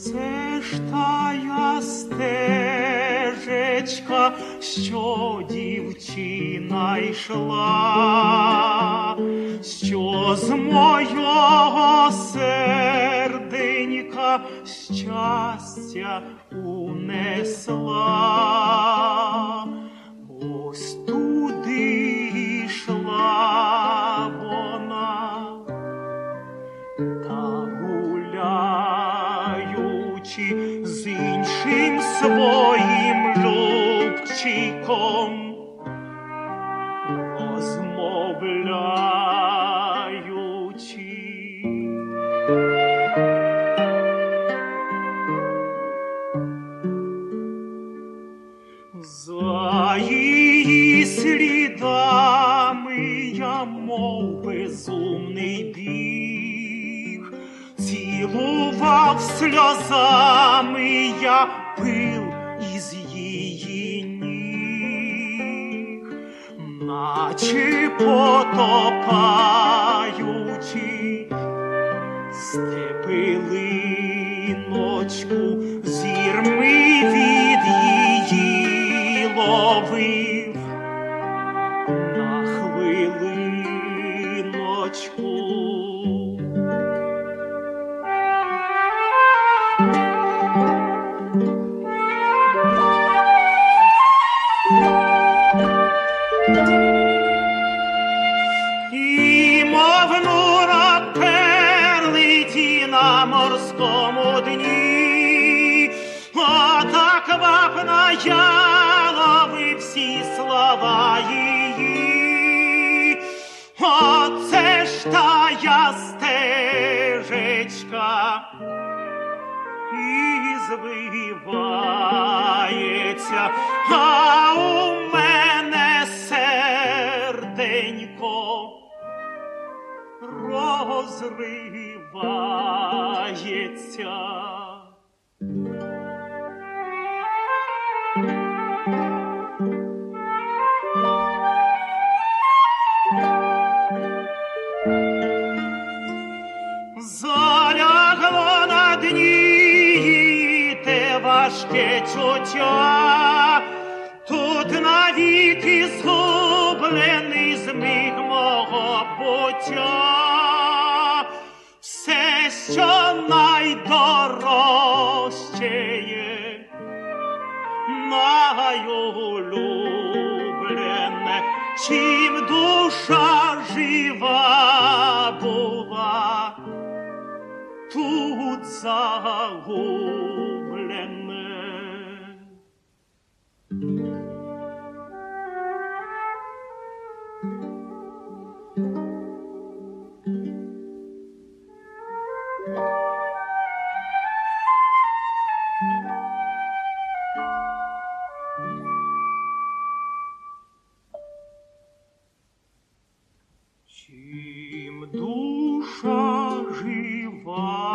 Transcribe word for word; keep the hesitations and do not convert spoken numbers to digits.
Це ж тая стежечка, що дівчина йшла, що з мого серденька щастя унесла. Ось туди йшла вона, та гуляючи з іншим своїм любчиком, розмовляючи. За її слідами я, мов безумний, біг, цілував сльозами я пил із її ніг, наче потопаючи степелиночку, зірми від її ловив на хвилиночку. І мов нурок перлиті на морському дні, а так квапно я ловив всі слова її. Оце ж тая стежечка і звивається, а у мене серденько розривається. Залягло на дні те важке чуття, тут навіки згублений змиг мого буття. Все, що найдорожче є, найулюблене, чим душа жива була, тут загублене. Чим душа жива